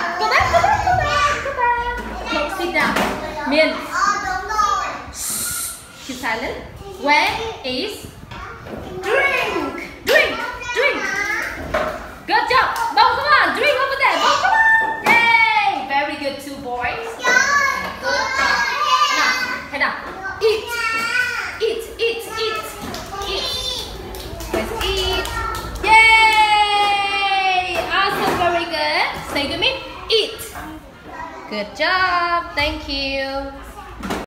Go back, go back, go back, go back. Okay, sit down. Miên. Keep silent. Where is drink? Drink, drink. Good job. Bông, come on. Drink over there. Bông, come on. Yay. Very good, two boys. Good job. Head up. Eat. Eat, eat, eat. Eat. Let's eat. Yay. Awesome, very good. Say to me. Eat. Good job. Thank you.